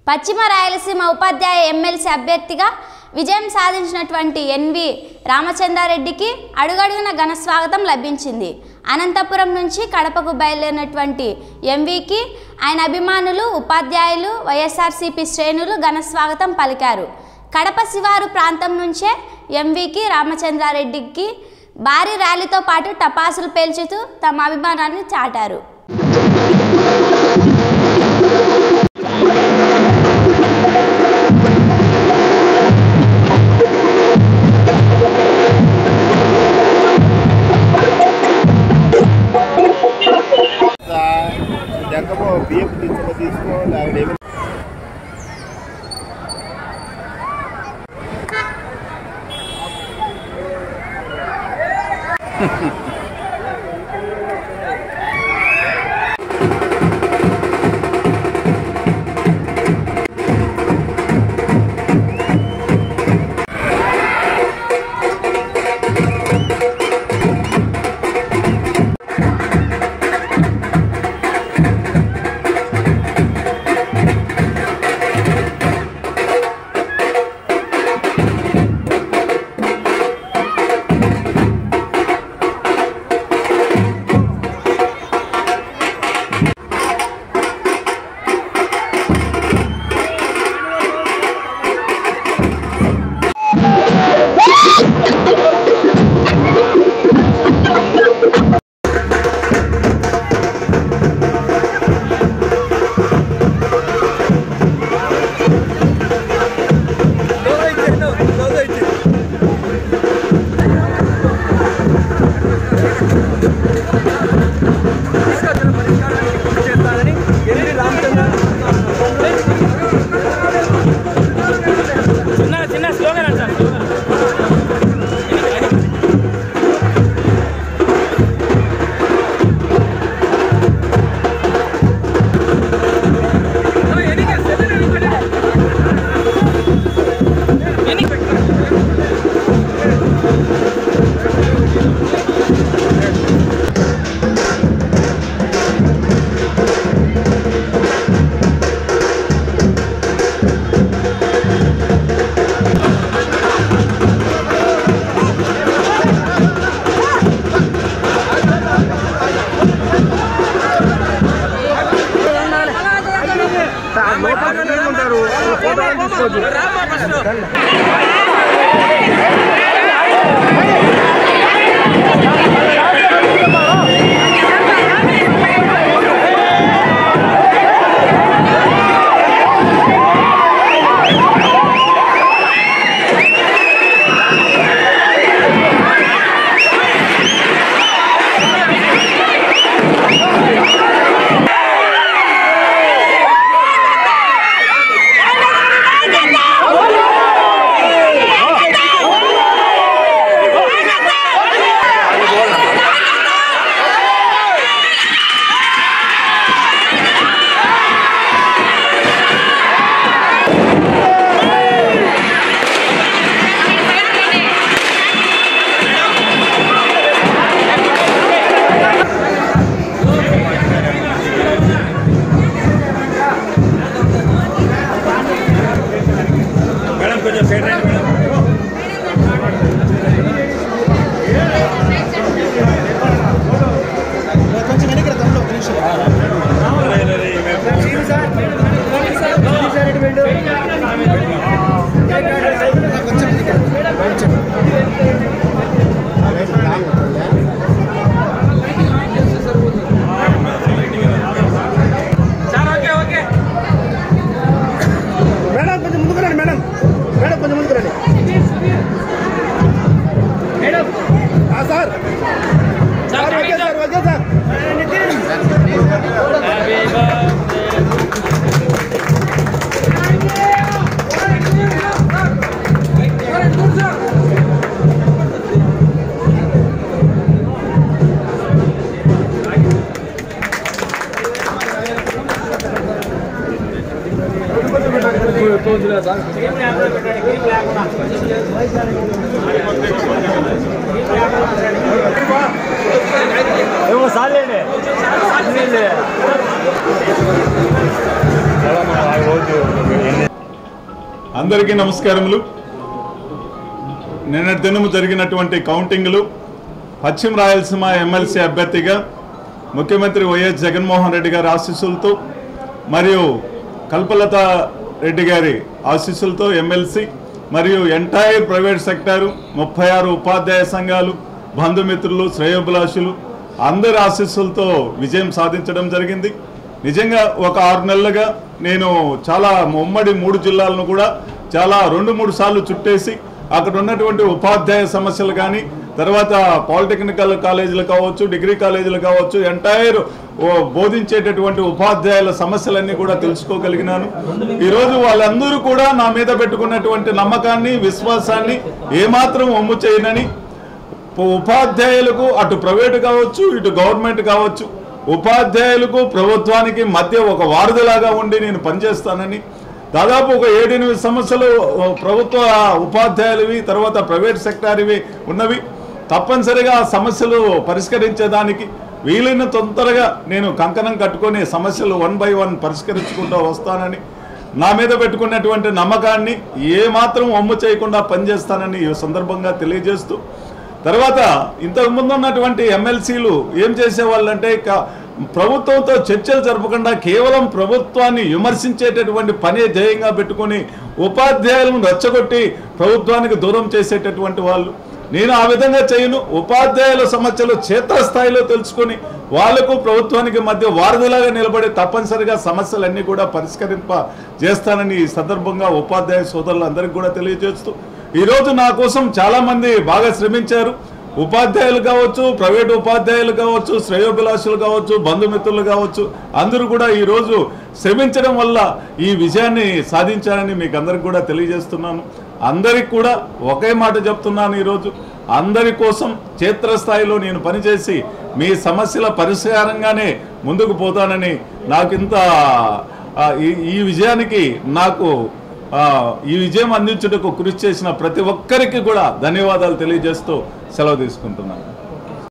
పశ్చిమ రాయలసీమ ఉపాధ్యాయ MLC అభ్యర్థిగా విజయం సాధించినటువంటి ఎన్వి రామచంద్రారెడ్డికి అడుగడుగున ఘన స్వాగతం లభించింది. అనంతపురం నుంచి కడపకు బయలుదేరినటువంటి ఎంవికి ఆయన అభిమానులు, ఉపాధ్యాయులు, YSRCP శ్రేణులు ఘన స్వాగతం పలికారు. కడప శివారు ప్రాంతం నుంచే ఎంవికి రామచంద్రారెడ్డికి భారీ ర్యాలీతో పాటు టపాసులు పేల్చుతూ తమ అభిమానాన్ని చాటారు. I అందరికీ నమస్కారములు. నిన్నటి దినము జరిగినటువంటి కౌంటింగ్లు పశ్చిమ రాయలసీమ MLC అభ్యర్థిగా ముఖ్యమంత్రి వైఎస్ జగన్మోహన్ రెడ్డి గారి ఆశీస్సులతో మరియు కల్పలత రెడ్డి గారి ఆశీస్సులతో MLC మరియు ఎంటైర్ ప్రైవేట్ సెక్టారు 36 ఉపాధ్యాయ సంఘాలు, బంధుమిత్రులు, శ్రేయోభిలాషులు అందరి ఆశీస్సులతో విజయం సాధించడం జరిగింది. నిజంగా ఒక 6 నెలలుగా నేను చాలా ఉమ్మడి 3 జిల్లాలను కూడా చాలా 2-3 సార్లు చుట్టేసి అక్కడ ఉన్నటువంటి ఉపాధ్యాయ సమస్యలు కానీ, తర్వాత పాలిటెక్నికల్ కాలేజీలు కావచ్చు, డిగ్రీ కాలేజీలు కావచ్చు, ఎంటైర్ బోధించేటటువంటి ఉపాధ్యాయుల సమస్యలన్నీ కూడా తెలుసుకోగలిగినాను. ఈరోజు వాళ్ళందరూ కూడా నా మీద పెట్టుకున్నటువంటి నమ్మకాన్ని, విశ్వాసాన్ని ఏమాత్రం ఒమ్ము చేయనని, ఉపాధ్యాయులకు అటు ప్రైవేటు కావచ్చు, ఇటు గవర్నమెంట్ కావచ్చు, ఉపాధ్యాయులకు ప్రభుత్వానికి మధ్య ఒక వారధిలాగా ఉండి నేను పనిచేస్తానని, దాదాపు ఒక 7-8 సమస్యలు ప్రభుత్వ ఉపాధ్యాయులవి, తర్వాత ప్రైవేట్ సెక్టార్వి ఉన్నవి. తప్పనిసరిగా ఆ సమస్యలు పరిష్కరించేదానికి వీలైన తొందరగా నేను కంకణం కట్టుకొని సమస్యలు 1 by 1 పరిష్కరించుకుంటూ వస్తానని, నా మీద పెట్టుకున్నటువంటి నమ్మకాన్ని ఏమాత్రం ఒమ్ము చేయకుండా పనిచేస్తానని ఈ సందర్భంగా తెలియజేస్తూ, తర్వాత ఇంతకుముందు ఉన్నటువంటి MLCలు ఏం చేసేవాళ్ళంటే ప్రభుత్వంతో చర్చలు జరపకుండా కేవలం ప్రభుత్వాన్ని విమర్శించేటటువంటి పనే ధ్యేయంగా పెట్టుకొని ఉపాధ్యాయులను రెచ్చగొట్టి ప్రభుత్వానికి దూరం చేసేటటువంటి వాళ్ళు. నేను ఆ విధంగా చేయను. ఉపాధ్యాయుల సమస్యలు క్షేత్రస్థాయిలో తెలుసుకొని వాళ్లకు ప్రభుత్వానికి మధ్య వారధిలాగా నిలబడి తప్పనిసరిగా సమస్యలన్నీ కూడా పరిష్కరింప చేస్తానని ఈ సందర్భంగా ఉపాధ్యాయ సోదరులందరికీ కూడా తెలియజేస్తూ, ఈరోజు నా కోసం చాలామంది బాగా శ్రమించారు. ఉపాధ్యాయులు కావచ్చు, ప్రైవేటు ఉపాధ్యాయులు కావచ్చు, శ్రేయోభిలాషులు కావచ్చు, బంధుమిత్రులు కావచ్చు, అందరూ కూడా ఈరోజు శ్రమించడం వల్ల ఈ విజయాన్ని సాధించానని మీకు అందరికి కూడా తెలియజేస్తున్నాను. అందరికి కూడా ఒకే మాట చెప్తున్నాను, ఈరోజు అందరి కోసం క్షేత్రస్థాయిలో నేను పనిచేసి మీ సమస్యల పరిష్కారంగానే ముందుకు పోతానని, నాకింత ఈ విజయానికి ఈ విజయం అందించుటకు కృషి చేసిన ప్రతి ఒక్కరికి కూడా ధన్యవాదాలు తెలియజేస్తూ సెలవు తీసుకుంటున్నాను.